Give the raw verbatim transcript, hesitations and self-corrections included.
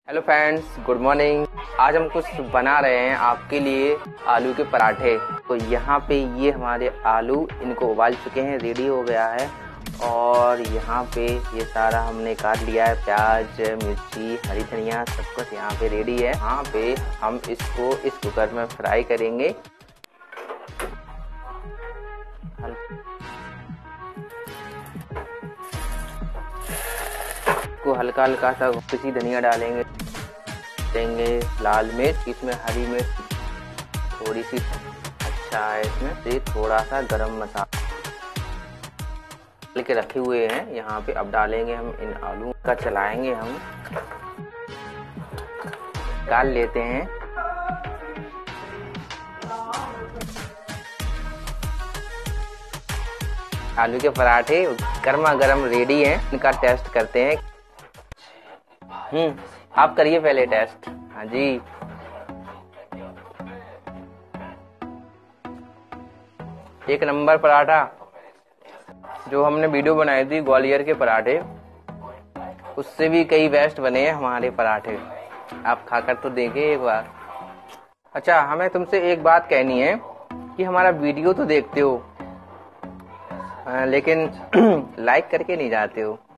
Hello friends, good morning. आज हम कुछ बना रहे हैं आपके लिए आलू के पराठे। तो यहाँ पे ये हमारे आलू, इनको उबाल चुके हैं, रेडी हो गया है। और यहाँ पे ये सारा हमने काट लिया है, प्याज, मिर्ची, हरी धनिया, सब कुछ यहाँ पे रेडी है। यहाँ पे हम इसको इस कुकर में फ्राई करेंगे। को हल्का हल्का सा पिसी धनिया डालेंगे, देंगे लाल मिर्च, इसमें हरी मिर्च थोड़ी सी, अच्छा है इसमें से थोड़ा सा गरम मसाला लेके रखे हुए हैं यहाँ पे। अब डालेंगे हम इन आलू का, चलाएंगे, हम डाल लेते हैं। आलू के पराठे गर्मा गर्म रेडी हैं। इनका टेस्ट करते हैं। हम्म आप करिए पहले टेस्ट। हाँ जी, एक नंबर पराठा। जो हमने वीडियो बनाई थी ग्वालियर के पराठे, उससे भी कई बेस्ट बने हैं हमारे पराठे। आप खाकर तो देखिए एक बार। अच्छा, हमें तुमसे एक बात कहनी है कि हमारा वीडियो तो देखते हो, लेकिन लाइक करके नहीं जाते हो।